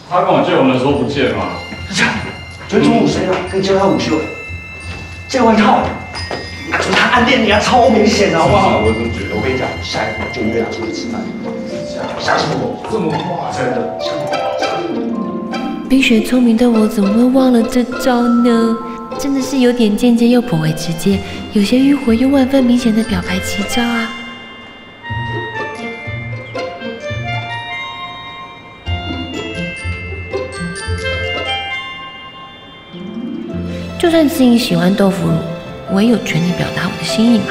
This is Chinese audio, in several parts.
他跟我借完的时候不见吗？ 昨天中午谁啊？可以借他午休，借外套。就是他暗恋你啊，超明显的，好不好？ 我怎么觉得？ 我跟你讲，下一步就约他出来吃饭。相信我，这么夸真的，相信我。 冰雪聪明的我怎么会忘了这招呢？真的是有点间接又颇为直接，有些迂回又万分明显的表白奇招啊！就算自己喜欢豆腐乳，我也有权利表达我的心意嘛。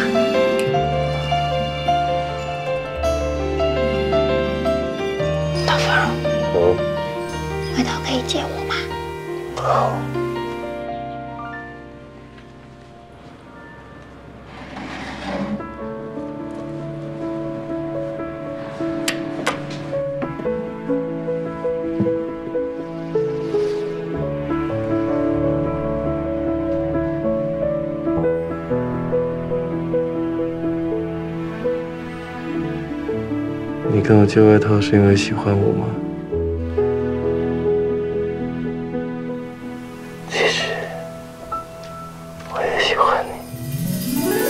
豆腐乳，外套可以借我吗？好。 你跟我借外套是因为喜欢我吗？其实我也喜欢你。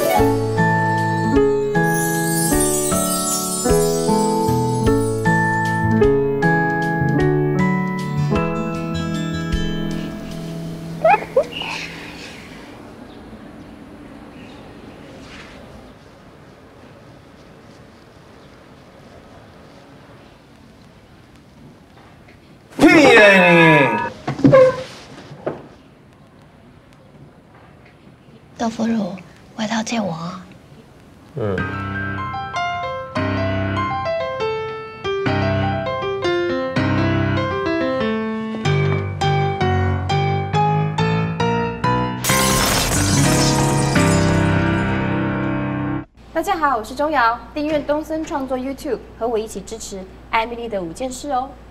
屁呀你！ 豆腐乳，外套借我啊。 大家好，我是钟瑶，订阅东森创作 YouTube，和我一起支持艾米丽的5件事哦。